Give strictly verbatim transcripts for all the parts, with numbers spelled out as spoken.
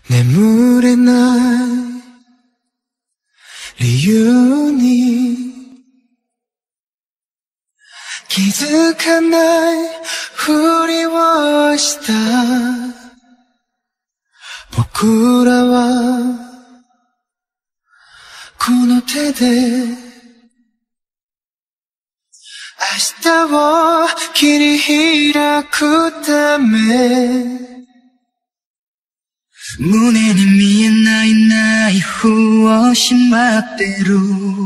眠れない理由に気づかないふりをした僕らはこの手で明日を切り開くため胸に見えないナイフをしまってる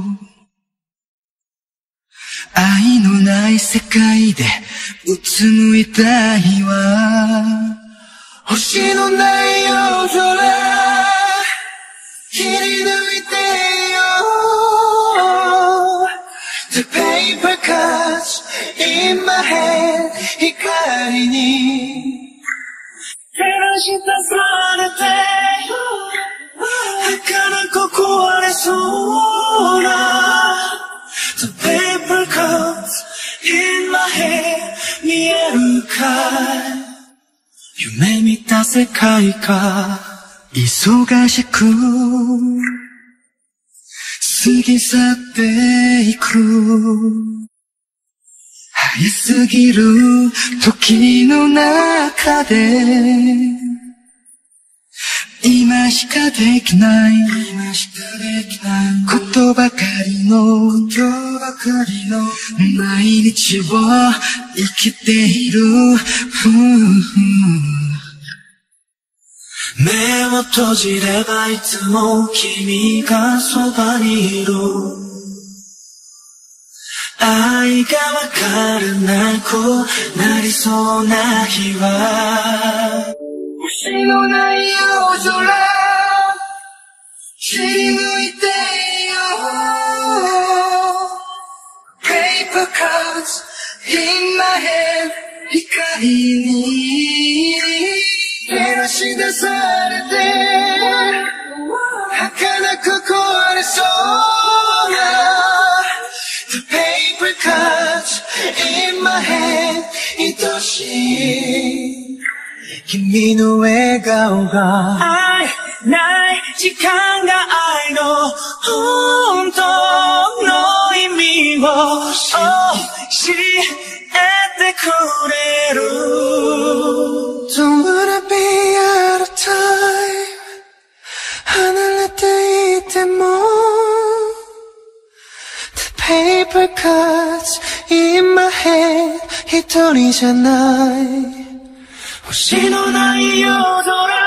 愛のない世界でうつむいたいわ星のない夜空切り抜いてよ The paper cuts in my head 光に照らし出されて儚く壊れそうな The paper cuts in my head 見えるか夢見た世界か忙しく過ぎ去っていく早すぎる時の中で今しかできない今しかできないことばかりのことばかりの毎日を生きている目を閉じればいつも君がそばにいる愛がわからなくなりそうな日は星のない夜空切り抜いてよ Paper cuts in my head 光に照らし出されて儚く壊れそうなThe paper cuts in my head 愛しい君の笑顔が愛ない時間が愛の本当の意味を教えてくれる Don't wanna be out of time 離れていてもPaper cuts in my head 一人じゃない星のない夜空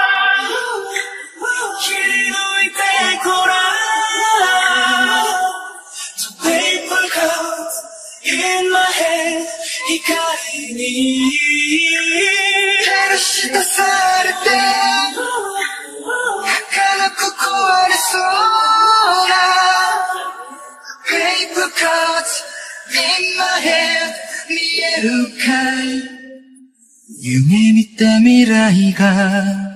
切り抜いてごらん The paper cuts in my head 光に照らし出されて儚く壊れそうなPaper cuts in my head 見えるかい夢見た未来が